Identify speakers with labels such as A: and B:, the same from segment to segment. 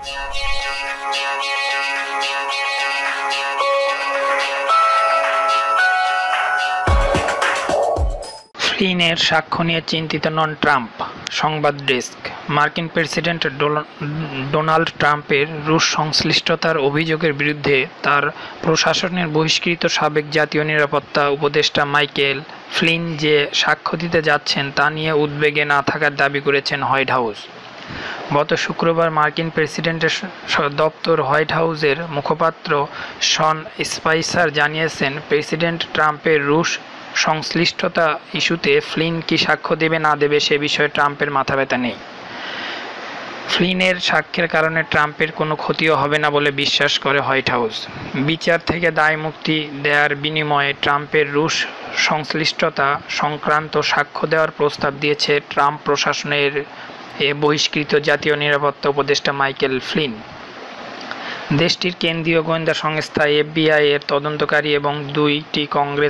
A: ফ্লিনের সাক্ষ্য নিয়ে চিন্তিত নন ট্রাম্প। সংবাদ ডেস্ক। মার্কিন প্রেসিডেন্ট ডোনাল্ড ট্রাম্পের রুশ সংশ্লিষ্টতার অভিযোগের বিরুদ্ধে তার প্রশাসনের বহিষ্কৃত সাবেক জাতীয় নিরাপত্তা উপদেষ্টা মাইকেল ফ্লিন যে সাক্ষ্য দিতে যাচ্ছেন তা নিয়ে উদ্বেগে না থাকার দাবি করেছেন হোয়াইট হাউস। গত শুক্রবার মার্কিন প্রেসিডেন্টের দপ্তর হোয়াইট হাউসের মুখপাত্র শন স্পাইসার জানিয়েছেন, প্রেসিডেন্ট ট্রাম্পের রুশ সংশ্লিষ্টতা ইস্যুতে ফ্লিন কি সাক্ষ্য দেবে না দেবে সে বিষয়ে ট্রাম্পের মাথাব্যথা নেই। ফ্লিনের সাক্ষ্যের কারণে ট্রাম্পের কোনো ক্ষতিও হবে না বলে বিশ্বাস করে হোয়াইট হাউস। বিচার থেকে দায় মুক্তি দেওয়ার বিনিময়ে ট্রাম্পের রুশ সংশ্লিষ্টতা সংক্রান্ত সাক্ষ্য দেওয়ার প্রস্তাব দিয়েছে ট্রাম্প প্রশাসনের বহিষ্কৃত জাতীয় নিরাপত্তা উপদেষ্টা মাইকেল ফ্লিন। দেশটির কেন্দ্রীয় গোয়েন্দা সংস্থা এফবিআই এর তদন্তকারী এবং 2টি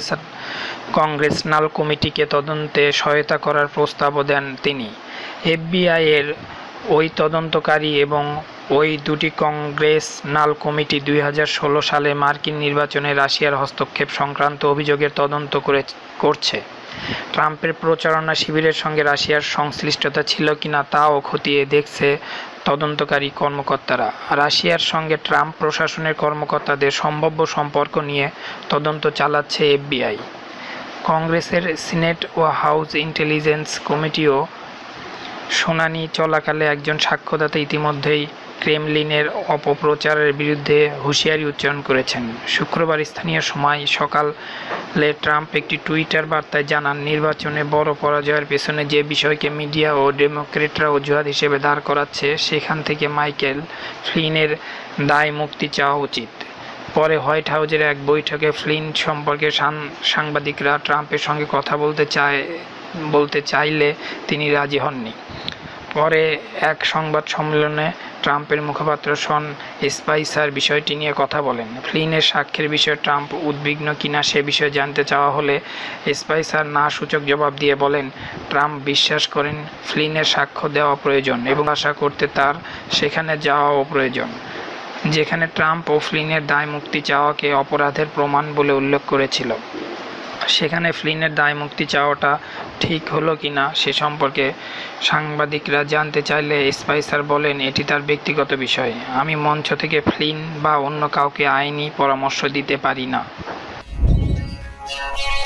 A: কংগ্রেসনাল কমিটিকে তদন্তে সহায়তা করার প্রস্তাবও দেন তিনি। এফবিআই এর ওই তদন্তকারী এবং ওই 2টি কংগ্রেসনাল কমিটি 2016 সালে মার্কিন নির্বাচনে রাশিয়ার হস্তক্ষেপ সংক্রান্ত অভিযোগের তদন্ত করছে। ট্রাম্পের প্রচারণা শিবিরের সঙ্গে রাশিয়ার সংশ্লিষ্টতা ছিল কিনা তাও খতিয়ে দেখছে তদন্তকারী কর্মকর্তারা। রাশিয়ার সঙ্গে ট্রাম্প প্রশাসনের কর্মকর্তাদের সম্ভাব্য সম্পর্ক নিয়ে তদন্ত চালাচ্ছে এফবিআই। কংগ্রেসের সিনেট ও হাউস ইন্টেলিজেন্স কমিটিও শুনানি চলাকালে একজন সাক্ষ্যদাতা ইতিমধ্যেই ক্রেমলিনের অপপ্রচারের বিরুদ্ধে হুঁশিয়ারি উচ্চারণ করেছেন। শুক্রবার স্থানীয় সময় সকালে ট্রাম্প একটি টুইটার বার্তায় জানান, নির্বাচনে বড় পরাজয়ের পেছনে যে বিষয়কে মিডিয়া ও ডেমোক্রেটরা অজুহাত হিসেবে দাঁড় করাচ্ছে সেখান থেকে মাইকেল ফ্লিনের দায় মুক্তি চাওয়া উচিত। পরে হোয়াইট হাউসের এক বৈঠকে ফ্লিন সম্পর্কে সাংবাদিকরা ট্রাম্পের সঙ্গে কথা বলতে চাইলে তিনি রাজি হননি। পরে এক সংবাদ সম্মেলনে ট্রাম্পের মুখপাত্র শন স্পাইসার বিষয়টি নিয়ে কথা বলেন। ফ্লিনের সাক্ষ্যের বিষয়ে ট্রাম্প উদ্বিগ্ন কিনা সে বিষয়ে জানতে চাওয়া হলে স্পাইসার না সূচক জবাব দিয়ে বলেন, ট্রাম্প বিশ্বাস করেন ফ্লিনের সাক্ষ্য দেওয়া প্রয়োজন এবং আশা করতে তার সেখানে যাওয়াও প্রয়োজন, যেখানে ট্রাম্প ও ফ্লিনের দায় মুক্তি চাওয়াকে অপরাধের প্রমাণ বলে উল্লেখ করেছিল। সেখানে ফ্লিনের দায় মুক্তি চাওয়াটা ঠিক হলো কিনা সে সম্পর্কে সাংবাদিকরা জানতে চাইলে স্পাইসার বলেন, এটি তার ব্যক্তিগত বিষয়। আমি মঞ্চ থেকে ফ্লিন বা অন্য কাউকে আইনি পরামর্শ দিতে পারি না।